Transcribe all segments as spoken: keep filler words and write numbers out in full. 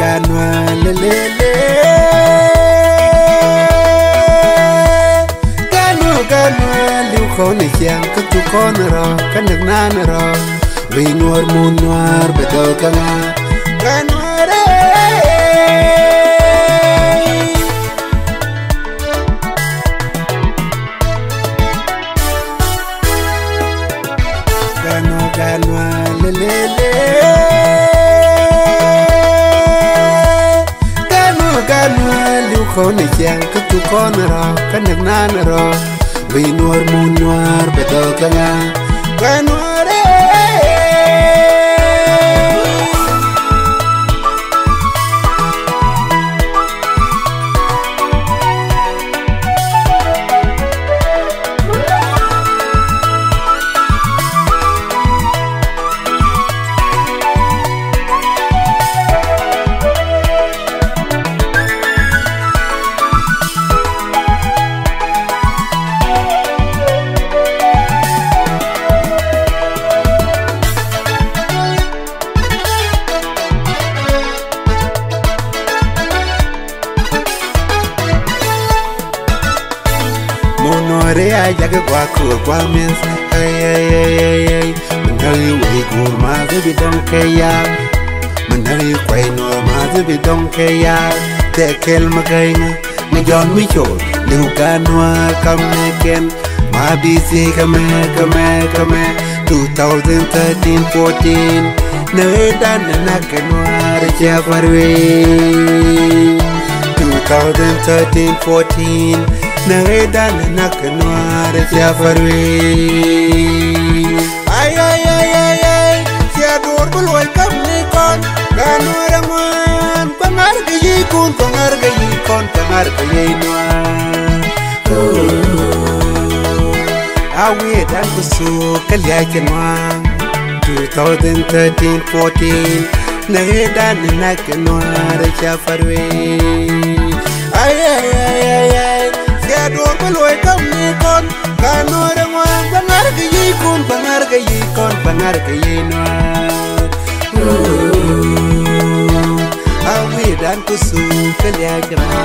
ganwa lelele ganwa ganwa liu khone chiang ka tu kon ro ka nak nan ro wi nuor mun nuor bedo ka nga ganwa re ganwa ganwa lelele khone chiang ka tu kon ro ka nak nan ro wi nuor mun nuor bedo ka nga ganwa re Monore ay jaga gua ku gua mens ay ay ay ay ay menari we gur ma de bidon kaya menari kwai no ma de bidon kaya te kel magaina ni jon mi cho ni ganwa kameken ma bisi kame kame kame twenty thirteen fourteen ne dan na kanwa re ja farwe twenty thirteen fourteen Nareda na kanwar ya farwe ay ay ay ay ay ya dor bulway kam ni kon ganwar ngwan pangar gayi kun pangar gayi kon pangar gayi nwa awe dan kusu kalya kenwa twenty thirteen fourteen Nareda na kanwar ya farwe ay ay ay ay ay Ador beloy kam ni kon kanor ngwan pangar gayi kun pangar gayi kon pangar gayi no awi dan kusu kalya kama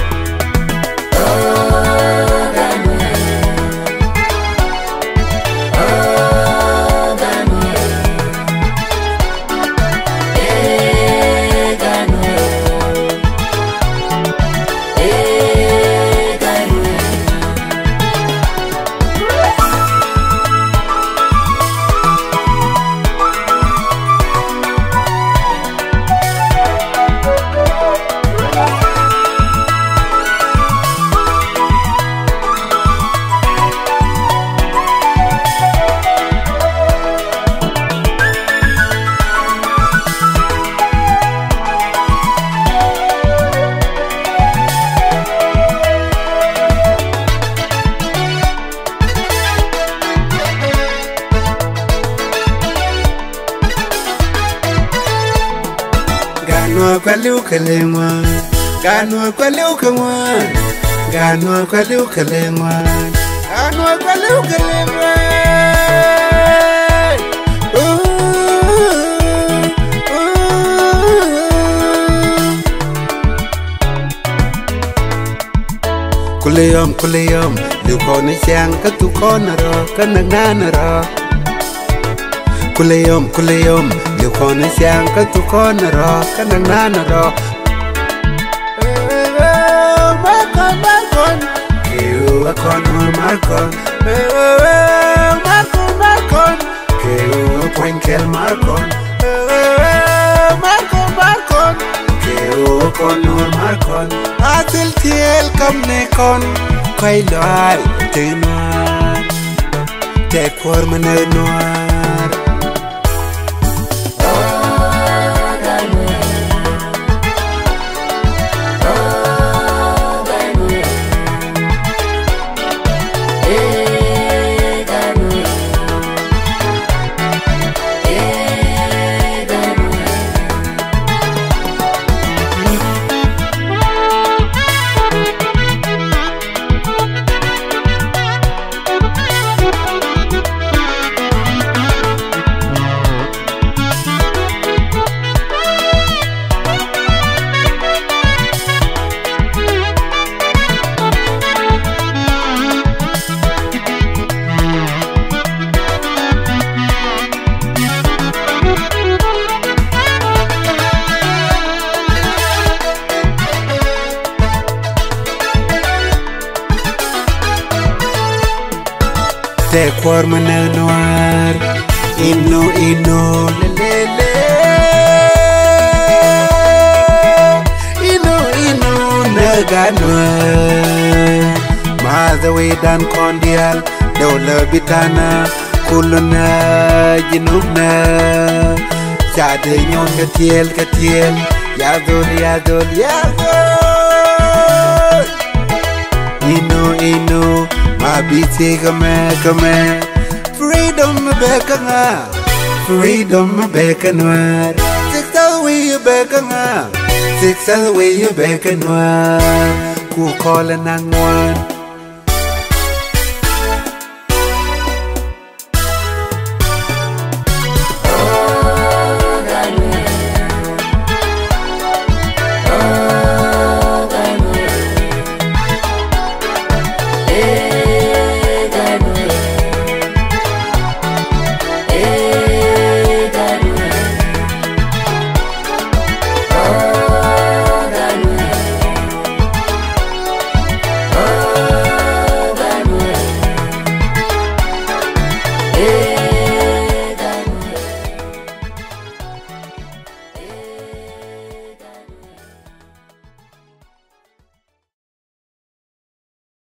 Ganwa kwa liu kalengwa Ganwa kwa liu kangwa Ganwa kwa liu kalengwa Ganwa kwa liu kalengwa Kuleyom kuleyom liu kone chiang ka tu kona ro ka nak nana ro Kuleyom kuleyom liu kone chiang ka tu kona ro ka nak nana ro Markon markon Keu akon markon Markon markon Keu poinkel markon Markon markon Keu akon markon Atil tiel kam ne kon Kwai loai te noir Te kwar mene noir te kwar mana noir ino ino lelele ino ino naga noir maza wedan kondial dawla bitana kuluna jinubna jade nyon katiel katiel yazol yazol yazol ino ino mabiti kame kame freedom bekanga freedom bekanwar six away bekanga six away bekanwar ku call nangwan